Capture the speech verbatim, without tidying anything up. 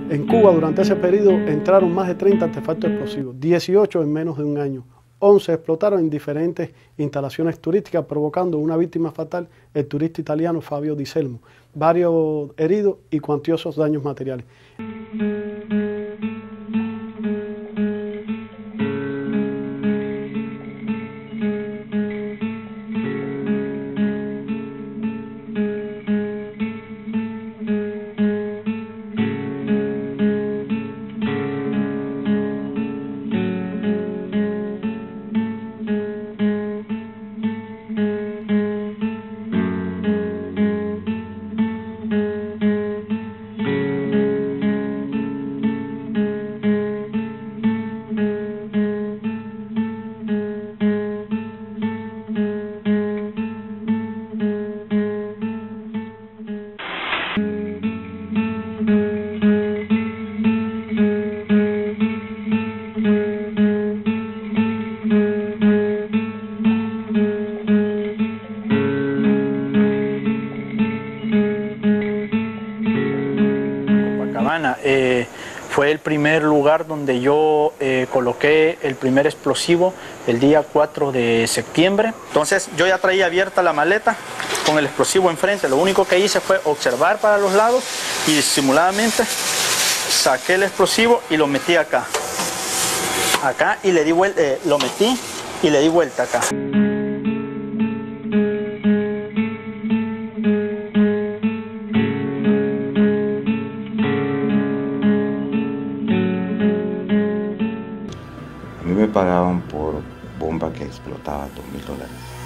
En Cuba, durante ese periodo, entraron más de treinta artefactos explosivos, dieciocho en menos de un año. once explotaron en diferentes instalaciones turísticas, provocando una víctima fatal, el turista italiano Fabio Di Selmo, varios heridos y cuantiosos daños materiales. Eh, fue el primer lugar donde yo eh, coloqué el primer explosivo el día cuatro de septiembre. Entonces yo ya traía abierta la maleta con el explosivo enfrente. Lo único que hice fue observar para los lados y disimuladamente saqué el explosivo y lo metí acá. Acá y le di vuelta, eh, lo metí y le di vuelta acá. A mí me pagaban por bomba que explotaba dos mil dólares.